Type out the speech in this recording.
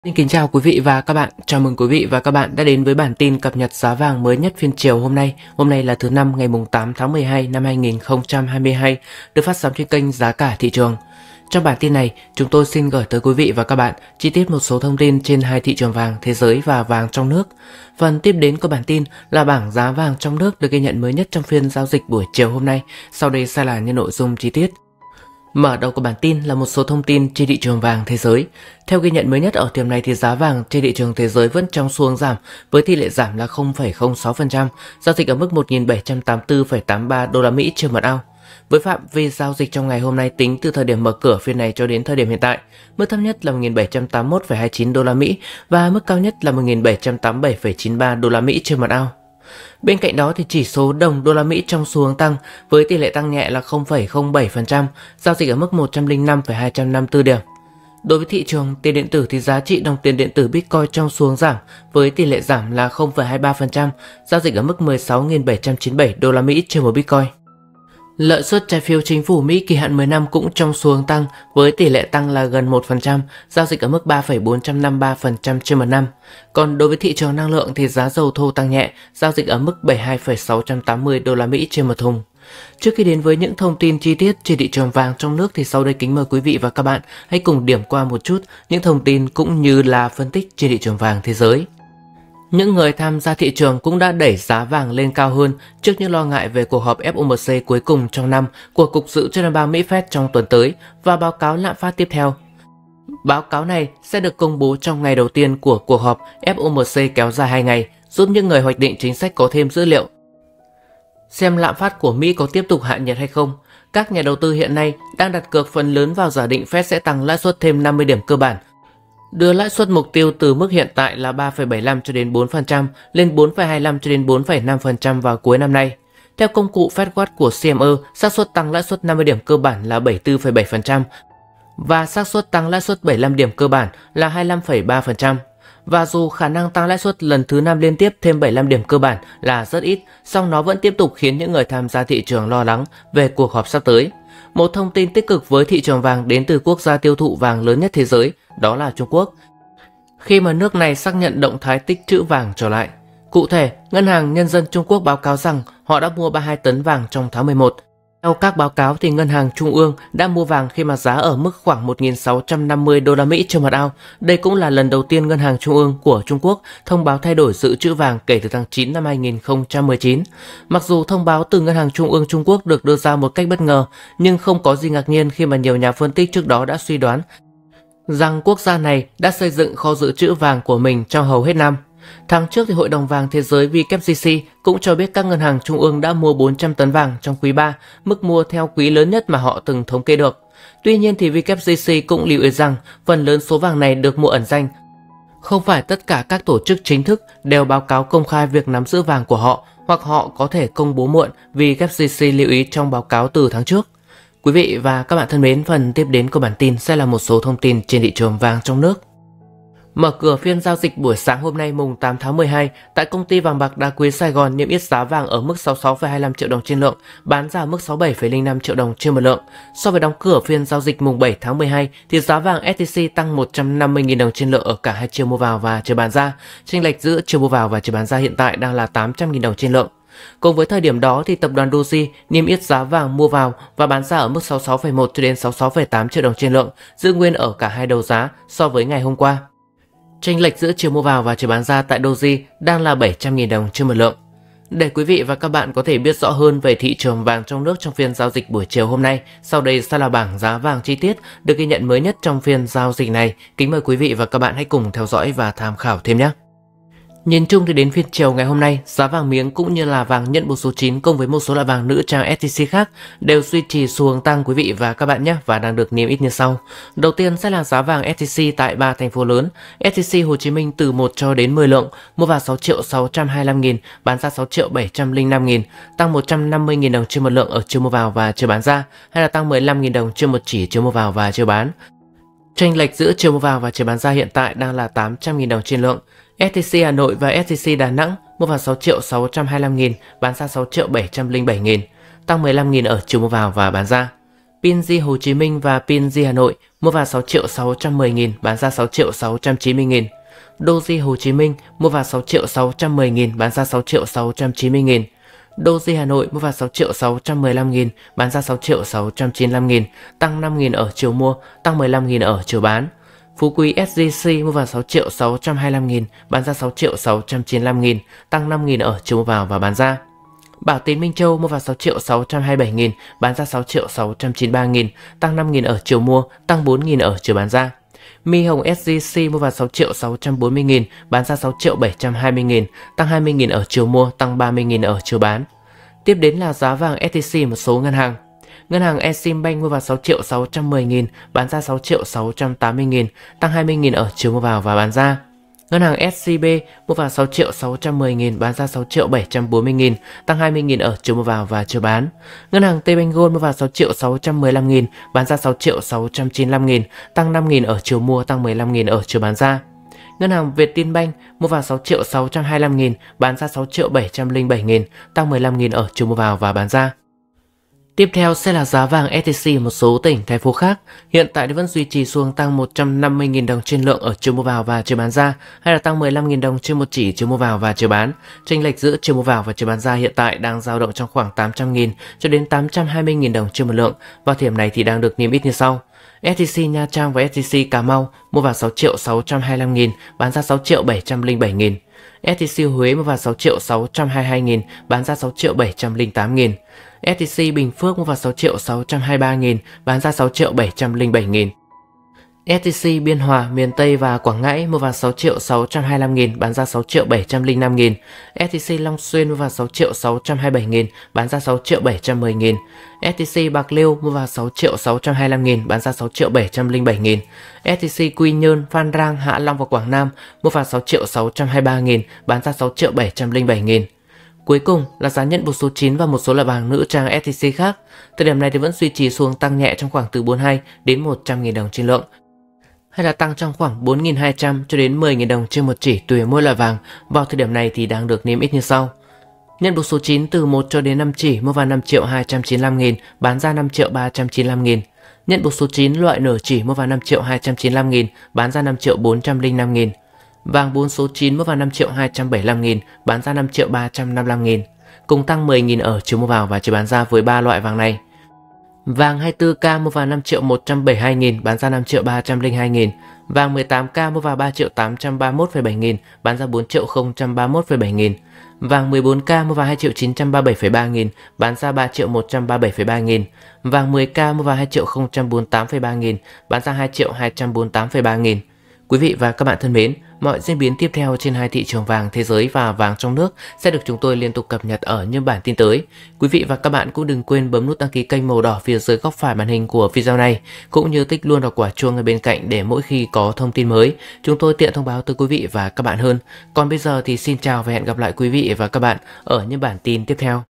Xin kính chào quý vị và các bạn. Chào mừng quý vị và các bạn đã đến với bản tin cập nhật giá vàng mới nhất phiên chiều hôm nay. Hôm nay là thứ năm ngày 8 tháng 12 năm 2022, được phát sóng trên kênh Giá cả thị trường. Trong bản tin này, chúng tôi xin gửi tới quý vị và các bạn chi tiết một số thông tin trên hai thị trường vàng thế giới và vàng trong nước. Phần tiếp đến của bản tin là bảng giá vàng trong nước được ghi nhận mới nhất trong phiên giao dịch buổi chiều hôm nay. Sau đây sẽ là những nội dung chi tiết. Mở đầu của bản tin là một số thông tin trên thị trường vàng thế giới. Theo ghi nhận mới nhất ở điểm này thì giá vàng trên thị trường thế giới vẫn trong xu hướng giảm với tỷ lệ giảm là 0,06%, giao dịch ở mức 1.784,83 đô la Mỹ trên một ounce. Với phạm vi giao dịch trong ngày hôm nay tính từ thời điểm mở cửa phiên này cho đến thời điểm hiện tại, mức thấp nhất là 1.781,29 đô la Mỹ và mức cao nhất là 1.787,93 đô la Mỹ trên một ounce. Bên cạnh đó thì chỉ số đồng đô la Mỹ trong xu hướng tăng với tỷ lệ tăng nhẹ là 0,07%, giao dịch ở mức 105,254 điểm. Đối với thị trường tiền điện tử thì giá trị đồng tiền điện tử Bitcoin trong xu hướng giảm với tỷ lệ giảm là 0,23%, giao dịch ở mức 16.797 đô la Mỹ trên một Bitcoin. Lợi suất trái phiếu chính phủ Mỹ kỳ hạn 10 năm cũng trong xu hướng tăng với tỷ lệ tăng là gần 1%, giao dịch ở mức 3,453% trên một năm. Còn đối với thị trường năng lượng thì giá dầu thô tăng nhẹ, giao dịch ở mức 72,680 đô la Mỹ trên một thùng. Trước khi đến với những thông tin chi tiết trên thị trường vàng trong nước thì sau đây kính mời quý vị và các bạn hãy cùng điểm qua một chút những thông tin cũng như là phân tích trên thị trường vàng thế giới. Những người tham gia thị trường cũng đã đẩy giá vàng lên cao hơn trước những lo ngại về cuộc họp FOMC cuối cùng trong năm của Cục Dự trữ Liên bang Mỹ Fed trong tuần tới và báo cáo lạm phát tiếp theo. Báo cáo này sẽ được công bố trong ngày đầu tiên của cuộc họp FOMC kéo dài 2 ngày, giúp những người hoạch định chính sách có thêm dữ liệu xem lạm phát của Mỹ có tiếp tục hạ nhiệt hay không. Các nhà đầu tư hiện nay đang đặt cược phần lớn vào giả định Fed sẽ tăng lãi suất thêm 50 điểm cơ bản, đưa lãi suất mục tiêu từ mức hiện tại là 3,75 cho đến 4% lên 4,25 cho đến 4,5% vào cuối năm nay. Theo công cụ FedWatch của CME, xác suất tăng lãi suất 50 điểm cơ bản là 74,7% và xác suất tăng lãi suất 75 điểm cơ bản là 25,3%. Và dù khả năng tăng lãi suất lần thứ 5 liên tiếp thêm 75 điểm cơ bản là rất ít, song nó vẫn tiếp tục khiến những người tham gia thị trường lo lắng về cuộc họp sắp tới. Một thông tin tích cực với thị trường vàng đến từ quốc gia tiêu thụ vàng lớn nhất thế giới, đó là Trung Quốc, khi mà nước này xác nhận động thái tích trữ vàng trở lại. Cụ thể, Ngân hàng Nhân dân Trung Quốc báo cáo rằng họ đã mua 32 tấn vàng trong tháng 11. Theo các báo cáo thì Ngân hàng Trung ương đã mua vàng khi mà giá ở mức khoảng 1.650 đô la Mỹ trên một ounce. Đây cũng là lần đầu tiên Ngân hàng Trung ương của Trung Quốc thông báo thay đổi dự trữ vàng kể từ tháng 9 năm 2019. Mặc dù thông báo từ Ngân hàng Trung ương Trung Quốc được đưa ra một cách bất ngờ, nhưng không có gì ngạc nhiên khi mà nhiều nhà phân tích trước đó đã suy đoán rằng quốc gia này đã xây dựng kho dự trữ vàng của mình trong hầu hết năm. Tháng trước thì Hội đồng vàng thế giới WCC cũng cho biết các ngân hàng trung ương đã mua 400 tấn vàng trong quý 3, mức mua theo quý lớn nhất mà họ từng thống kê được. Tuy nhiên thì WCC cũng lưu ý rằng phần lớn số vàng này được mua ẩn danh. Không phải tất cả các tổ chức chính thức đều báo cáo công khai việc nắm giữ vàng của họ, hoặc họ có thể công bố muộn vì WCC lưu ý trong báo cáo từ tháng trước. Quý vị và các bạn thân mến, phần tiếp đến của bản tin sẽ là một số thông tin trên thị trường vàng trong nước. Mở cửa phiên giao dịch buổi sáng hôm nay mùng 8 tháng 12, tại công ty vàng bạc đá quý Sài Gòn niêm yết giá vàng ở mức 66,25 triệu đồng trên lượng, bán ra mức 67,05 triệu đồng trên một lượng. So với đóng cửa phiên giao dịch mùng 7 tháng 12 thì giá vàng SJC tăng 150.000 đồng trên lượng ở cả hai chiều mua vào và chiều bán ra. Chênh lệch giữa chiều mua vào và chiều bán ra hiện tại đang là 800.000 đồng trên lượng. Cùng với thời điểm đó thì tập đoàn Doji niêm yết giá vàng mua vào và bán ra ở mức 66,1 cho đến 66,8 triệu đồng trên lượng, giữ nguyên ở cả hai đầu giá so với ngày hôm qua. Chênh lệch giữa chiều mua vào và chiều bán ra tại Doji đang là 700.000 đồng trên một lượng. Để quý vị và các bạn có thể biết rõ hơn về thị trường vàng trong nước trong phiên giao dịch buổi chiều hôm nay, sau đây sẽ là bảng giá vàng chi tiết được ghi nhận mới nhất trong phiên giao dịch này. Kính mời quý vị và các bạn hãy cùng theo dõi và tham khảo thêm nhé. Nhìn chung thì đến phiên chiều ngày hôm nay, giá vàng miếng cũng như là vàng nhận bộ số 9 cùng với một số loại vàng nữ trang SJC khác đều duy trì xu hướng tăng quý vị và các bạn nhé, và đang được niêm yết như sau. Đầu tiên sẽ là giá vàng SJC tại 3 thành phố lớn. SJC Hồ Chí Minh từ 1 cho đến 10 lượng, mua vào 6.625.000, bán ra 6.705.000, tăng 150.000 đồng trên một lượng ở chiều mua vào và chiều bán ra, hay là tăng 15.000 đồng trên một chỉ chiều mua vào và chiều bán. Chênh lệch giữa chiều mua vào và chiều bán ra hiện tại đang là 800.000 đồng trên lượng. SJC Hà Nội và SJC Đà Nẵng mua vào 6.625.000, bán ra 6.707.000, tăng 15.000 ở chiều mua vào và bán ra. PNG Hồ Chí Minh và PNG Hà Nội mua vào 6.610.000, bán ra 6.690.000. Doji Hồ Chí Minh mua vào 6.610.000, bán ra 6.690.000. Doji Hà Nội mua vào 6.615.000, bán ra 6.695.000, tăng 5.000 ở chiều mua, tăng 15.000 ở chiều bán. Phú Quý SJC mua vào 6.625.000, bán ra 6.695.000, tăng 5.000 ở chiều mua vào và bán ra. Bảo Tín Minh Châu mua vào 6.627.000, bán ra 6.693.000, tăng 5.000 ở chiều mua, tăng 4.000 ở chiều bán ra. Mi Hồng SJC mua vào 6.640.000, bán ra 6.720.000, tăng 20.000 ở chiều mua, tăng 30.000 ở chiều bán. Tiếp đến là giá vàng SJC một số ngân hàng. Ngân hàng Eximbank mua vào 6.610.000, bán ra 6.680.000, tăng 20.000 ở chiều mua vào và bán ra. Ngân hàng SCB mua vào 6.610.000, bán ra 6.740.000, tăng 20.000 ở chiều mua vào và chiều bán. Ngân hàng Tbank Gold mua vào 6.615.000, bán ra 6.695.000, tăng 5.000 ở chiều mua, tăng 15.000 ở chiều bán ra. Ngân hàng Vietinbank mua vào 6.625.000, bán ra 6.707.000, tăng 15.000 ở chiều mua vào và bán ra. Tiếp theo sẽ là giá vàng SJC một số tỉnh thành phố khác. Hiện tại vẫn duy trì xu hướng tăng 150.000 đồng trên lượng ở chiều mua vào và chiều bán ra, hay là tăng 15.000 đồng trên một chỉ chiều mua vào và chiều bán. Chênh lệch giữa chiều mua vào và chiều bán ra hiện tại đang dao động trong khoảng 800.000 cho đến 820.000 đồng trên một lượng. Vào thời điểm này thì đang được niêm yết như sau. SJC Nha Trang và SJC Cà Mau mua vào 6.625.000, bán ra 6.707.000. SJC Huế mua vào 6.622.000, bán ra 6.708.000. SJC Bình Phước mua vào 6.623.000, bán ra 6.707.000. SJC Biên Hòa, miền Tây và Quảng Ngãi mua vào 6.625.000, bán ra 6.705.000. SJC Long Xuyên mua vào 6.627.000, bán ra 6.710.000. SJC Bạc Liêu mua vào 6.625.000, bán ra 6.707.000. SJC Quy Nhơn, Phan Rang, Hạ Long và Quảng Nam mua vào 6.623.000, bán ra 6.707.000. Cuối cùng là giá nhận buộc số 9 và một số loại vàng nữ trang SJC khác. Thời điểm này thì vẫn duy trì xu hướng tăng nhẹ trong khoảng từ 42 đến 100.000 đồng trên lượng, hay là tăng trong khoảng 4.200 cho đến 10.000 đồng trên một chỉ tùy mỗi loại vàng. Vào thời điểm này thì đang được niêm yết như sau. Nhận buộc số 9 từ 1 cho đến 5 chỉ mua vào 5.295.000, bán ra 5.395.000. Nhận buộc số 9 loại nửa chỉ mua vào 5.295.000, bán ra 5.405.000. Vàng 4 số 9 mua vào 5.275.000, bán ra 5.355.000, cùng tăng 10.000 ở chiều mua vào và chiều bán ra với 3 loại vàng này. Vàng 24K mua vào 5.172.000, bán ra 5.302.000. Vàng 18K mua vào 3.831,7 nghìn, bán ra 4.031,7 nghìn. Vàng 14K mua vào 2.937,3 nghìn, bán ra 3.137,3 nghìn. Vàng 10K mua vào 2.048,3 nghìn, bán ra 2.248,3 nghìn. Quý vị và các bạn thân mến, mọi diễn biến tiếp theo trên hai thị trường vàng thế giới và vàng trong nước sẽ được chúng tôi liên tục cập nhật ở những bản tin tới. Quý vị và các bạn cũng đừng quên bấm nút đăng ký kênh màu đỏ phía dưới góc phải màn hình của video này, cũng như tích luôn vào quả chuông ở bên cạnh để mỗi khi có thông tin mới, chúng tôi tiện thông báo tới quý vị và các bạn hơn. Còn bây giờ thì xin chào và hẹn gặp lại quý vị và các bạn ở những bản tin tiếp theo.